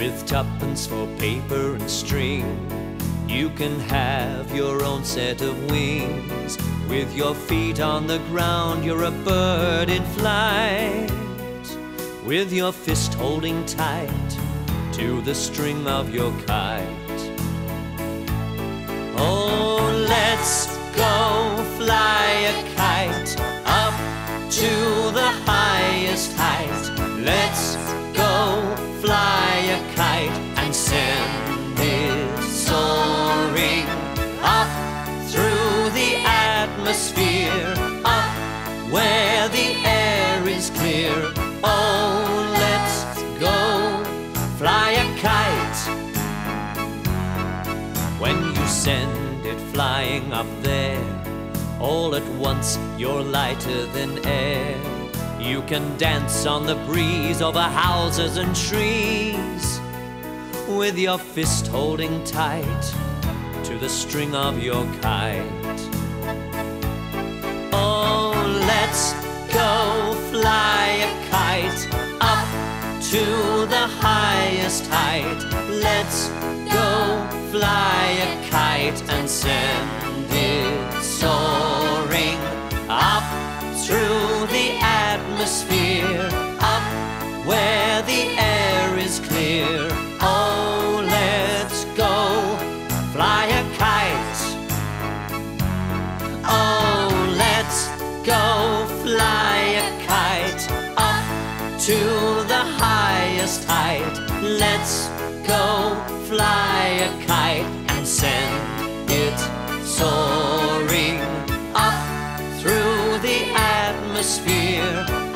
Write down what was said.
With tuppence for paper and string, you can have your own set of wings. With your feet on the ground, you're a bird in flight. With your fist holding tight to the string of your kite. Oh, let's go fly a kite up to the highest height. Let's go fly a kite and send it soaring up through the atmosphere, up where the air is clear. Oh, let's go fly a kite. When you send it flying up there, all at once you're lighter than air. You can dance on the breeze over houses and trees, with your fist holding tight to the string of your kite. Oh, let's go fly a kite up to the highest height. Let's go fly a kite and send it soaring up through the atmosphere, up where the air is clear. Oh, let's go fly a kite. Oh, let's go fly a kite up to the highest height. Let's go fly a kite and send it soaring up through the atmosphere,